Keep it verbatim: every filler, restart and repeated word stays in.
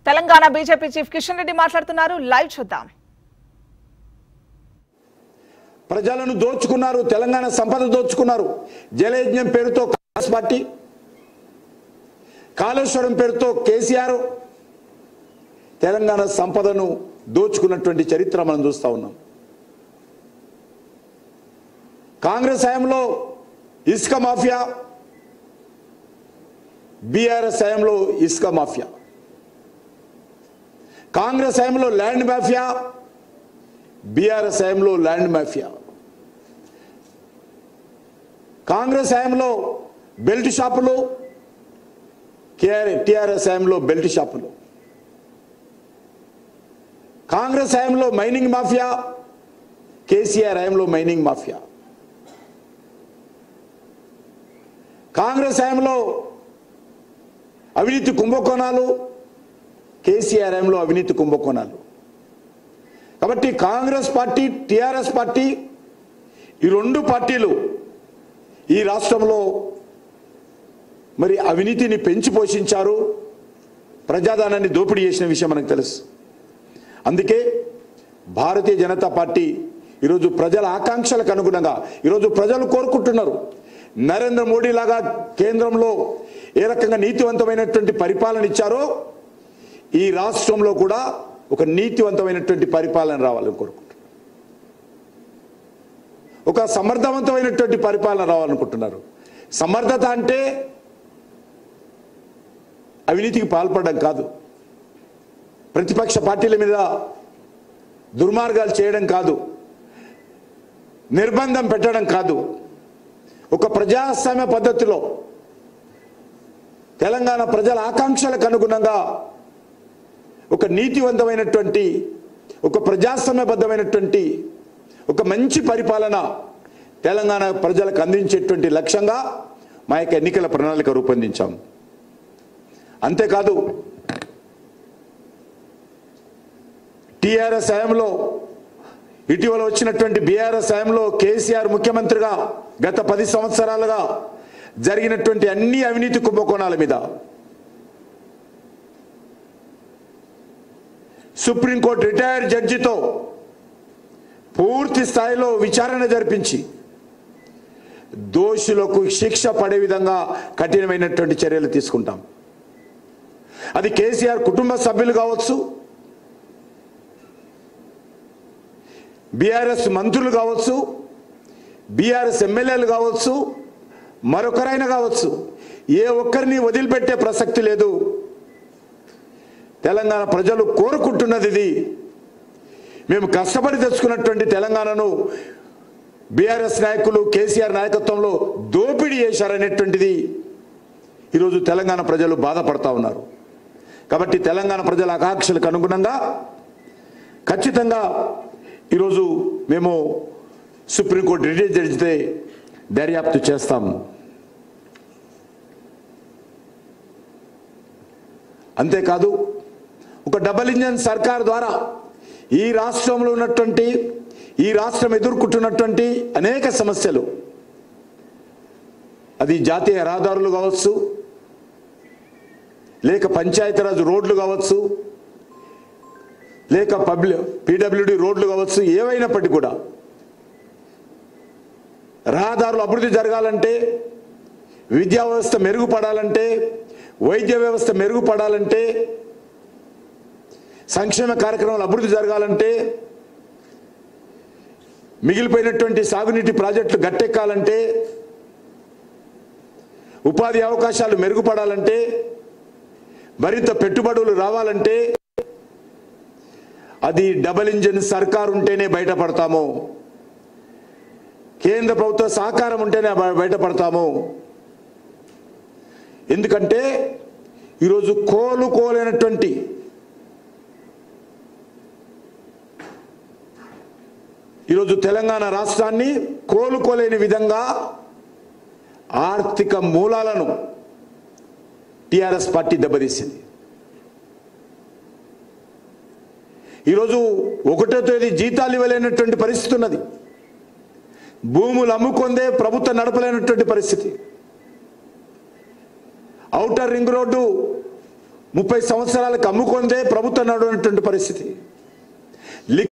Telangana BJP chief Kishan Reddy మాట్లాడుతున్నారు. Live చూద్దాం. ప్రజలను దోచుకున్నారు, తెలంగాణ సంపద దోచుకున్నారు. జలయజ్ఞం పేరుతో కాంగ్రెస్ పార్టీ, కాళేశ్వరం పేరుతో కేసీఆర్ తెలంగాణ సంపదను దోచుకున్నటువంటి చరిత్ర మనం చూస్తా ఉన్నాం. కాంగ్రెస్ హయాంలో ఇసుక మాఫియా, బీఆర్ఎస్ హయాంలో ఇసుక మాఫియా. కాంగ్రెస్ హయాంలో ల్యాండ్ మాఫియా, బీఆర్ఎస్ హయాంలో ల్యాండ్ మాఫియా. కాంగ్రెస్ హయాంలో బెల్ట్ షాపులు, టీఆర్ఎస్ హయాంలో బెల్ట్ షాపులు. కాంగ్రెస్ హయాంలో మైనింగ్ మాఫియా, కేసీఆర్ హయాంలో మైనింగ్ మాఫియా. కాంగ్రెస్ హయాంలో అవినీతి కుంభకోణాలు, కేసీఆర్ హయాంలో అవినీతి కుంభకోణాలు. కాబట్టి కాంగ్రెస్ పార్టీ, టీఆర్ఎస్ పార్టీ, ఈ రెండు పార్టీలు ఈ రాష్ట్రంలో మరి అవినీతిని పెంచి పోషించారు, ప్రజాధనాన్ని దోపిడీ చేసిన విషయం మనకు తెలుసు. అందుకే భారతీయ జనతా పార్టీ ఈరోజు ప్రజల ఆకాంక్షలకు అనుగుణంగా ఈరోజు ప్రజలు కోరుకుంటున్నారు. నరేంద్ర మోడీ లాగా కేంద్రంలో ఏ రకంగా నీతివంతమైనటువంటి పరిపాలన ఇచ్చారో ఈ రాష్ట్రంలో కూడా ఒక నీతివంతమైనటువంటి పరిపాలన రావాలని కోరుకుంటున్నారు. ఒక సమర్థవంతమైనటువంటి పరిపాలన రావాలనుకుంటున్నారు. సమర్థత అంటే అవినీతికి పాల్పడడం కాదు, ప్రతిపక్ష పార్టీల మీద దుర్మార్గాలు చేయడం కాదు, నిర్బంధం పెట్టడం కాదు. ఒక ప్రజాస్వామ్య పద్ధతిలో తెలంగాణ ప్రజల ఆకాంక్షలకు అనుగుణంగా ఒక నీతివంతమైనటువంటి, ఒక ప్రజాస్వామ్యబద్ధమైనటువంటి ఒక మంచి పరిపాలన తెలంగాణ ప్రజలకు అందించేటువంటి లక్ష్యంగా మా యొక్క ఎన్నికల ప్రణాళిక రూపొందించాం. అంతేకాదు, టీఆర్ఎస్ హయాంలో ఇటీవల వచ్చినటువంటి బీఆర్ఎస్ హయాంలో కేసీఆర్ ముఖ్యమంత్రిగా గత పది సంవత్సరాలుగా జరిగినటువంటి అన్ని అవినీతి కుంభకోణాల మీద సుప్రీంకోర్టు రిటైర్డ్ జడ్జితో పూర్తి స్థాయిలో విచారణ జరిపించి దోషులకు శిక్ష పడే విధంగా కఠినమైనటువంటి చర్యలు తీసుకుంటాం. అది కేసీఆర్ కుటుంబ సభ్యులు కావచ్చు, బీఆర్ఎస్ మంత్రులు కావచ్చు, బీఆర్ఎస్ ఎమ్మెల్యేలు కావచ్చు, మరొకరైనా కావచ్చు, ఏ ఒక్కరిని వదిలిపెట్టే ప్రసక్తి లేదు. తెలంగాణ ప్రజలు కోరుకుంటున్నది ఇది. మేము కష్టపడి తెచ్చుకున్నటువంటి తెలంగాణను బీఆర్ఎస్ నాయకులు కేసీఆర్ నాయకత్వంలో దోపిడీ చేశారనేటువంటిది ఈరోజు తెలంగాణ ప్రజలు బాధపడతా ఉన్నారు. కాబట్టి తెలంగాణ ప్రజల ఆకాంక్షలకు అనుగుణంగా ఖచ్చితంగా ఈరోజు మేము సుప్రీంకోర్టు రిటైర్డ్ జడ్జితే దర్యాప్తు చేస్తాం. అంతేకాదు, ఒక డబుల్ ఇంజన్ సర్కార్ ద్వారా ఈ రాష్ట్రంలో ఉన్నటువంటి, ఈ రాష్ట్రం ఎదుర్కొంటున్నటువంటి అనేక సమస్యలు, అది జాతీయ రహదారులు కావచ్చు, లేక పంచాయతీరాజ్ రోడ్లు కావచ్చు, లేక పబ్లిక్ పీడబ్ల్యూడి రోడ్లు కావచ్చు, ఏవైనప్పటికీ కూడా రహదారులు అభివృద్ధి జరగాలంటే, విద్యా వ్యవస్థ మెరుగుపడాలంటే, వైద్య వ్యవస్థ మెరుగుపడాలంటే, సంక్షేమ కార్యక్రమాలు అభివృద్ధి జరగాలంటే, మిగిలిపోయినటువంటి సాగునీటి ప్రాజెక్టులు గట్టెక్కాలంటే, ఉపాధి అవకాశాలు మెరుగుపడాలంటే, మరింత పెట్టుబడులు రావాలంటే అది డబుల్ ఇంజిన్ సర్కార్ ఉంటేనే బయటపడతాము. కేంద్ర ప్రభుత్వ సహకారం ఉంటేనే బయటపడతాము. ఎందుకంటే ఈరోజు కోలుకోలేనటువంటి, ఈరోజు తెలంగాణ రాష్ట్రాన్ని కోలుకోలేని విధంగా ఆర్థిక మూలాలను టీఆర్ఎస్ పార్టీ దెబ్బతీసింది. ఈరోజు ఒకటో తేదీ జీతాలు ఇవ్వలేనటువంటి పరిస్థితి ఉన్నది. భూములు అమ్ముకొందే ప్రభుత్వం నడపలేనటువంటి పరిస్థితి. ఔటర్ రింగ్ రోడ్డు ముప్పై సంవత్సరాలకు అమ్ముకుందే ప్రభుత్వం నడుస్తున్నటువంటి పరిస్థితి.